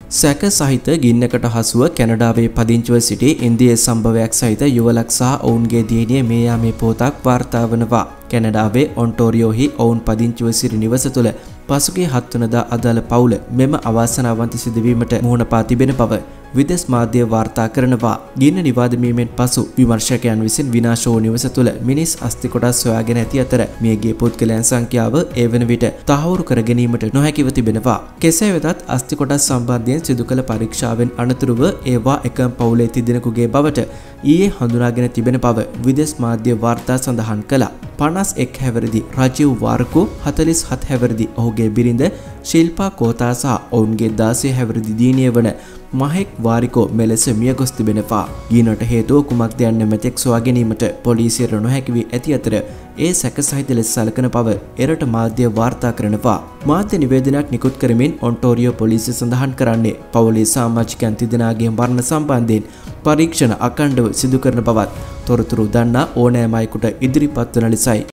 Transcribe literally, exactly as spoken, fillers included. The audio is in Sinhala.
සැක සහිත ගින්නකට හසුව කැනඩාවේ පදිංචිව සිටි ඉන්දිය සම්භවයක් සහිත යුවලක් සහ ඔවුන්ගේ දියණිය මේ යාමේ පොතක් වාර්තා වනවා. කැනඩාවේ ඔන්ටෝරියෝහි ඔවුන් පදිංචිව සිටි නිවස තුළ පසුගිය හත් වෙනිදා අදාළ පවුල මෙම අවාසනාවන්ත සිදුවීමට මුහුණ පා තිබෙන බව විදේශ මාධ්‍ය වාර්තා කරනවා. ගින්න නිවාදමීමෙන් පසු විමර්ශකයන් විසින් විනාශ වූ නිවස තුළ මිනිස් අස්ථි කොටස් සොයාගෙන ඇති අතර මියගිය පුද්ගලයන් සංඛ්‍යාව ඒ වන විට තහවුරු කර ගැනීමට නොහැකිව තිබෙනවා. කෙසේ වෙතත් අස්ථි කොටස් සම්බන්ධයෙන් සිදු කළ පරීක්ෂාවෙන් අනතුරුව ඒවා එකම පවුලේ තිදෙනෙකුගේ බවට ඊයේ හඳුනාගෙන තිබෙන බව විදේශ මාධ්‍ය වාර්තා සඳහන් කළා. පනස් එක් හැවිරිදි රජීව් වාර්කු, හතළිස් හත් හැවිරිදි ඔහුගේ බිරිඳ ශිල්පා කෝතා සහ ඔවුන්ගේ දාසය හැවිරිදි දියණිය වන මහෙක් වාරිකෝ මෙලෙස මිය ගොස් තිබෙනවා. ගින්නට හේතුව කුමක්ද යන්න මෙතෙක් සොයා ගැනීමට පොලිසියට නොහැකි වී ඇති අතර ඒ සැක සහිත ලෙස සැලකන බව එරට මාධ්‍ය වාර්තා කරනවා. මාධ්‍ය නිවේදනයක් නිකුත් කරමින් ඔන්ටෝරියෝ පොලිසිය සඳහන් කරන්නේ පවුලේ සමාජිකයන් තිදෙනාගේ මරණ සම්බන්ධයෙන් පරීක්ෂණ අඛණ්ඩව සිදු කරන බවත් තොරතුරු දන්නා ඕනෑම අයෙකුට ඉදිරිපත් වන ලෙසයි.